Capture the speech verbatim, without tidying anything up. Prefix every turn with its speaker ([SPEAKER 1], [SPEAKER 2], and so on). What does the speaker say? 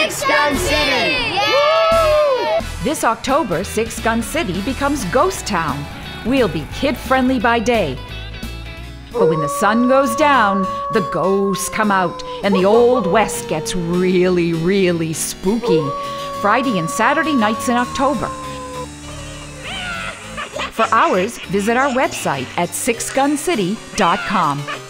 [SPEAKER 1] Six Gun City!
[SPEAKER 2] Yay! This October, Six Gun City becomes Ghost Town. We'll be kid-friendly by day, but when the sun goes down, the ghosts come out and the Old West gets really, really spooky. Friday and Saturday nights in October. For hours, visit our website at six gun city dot com.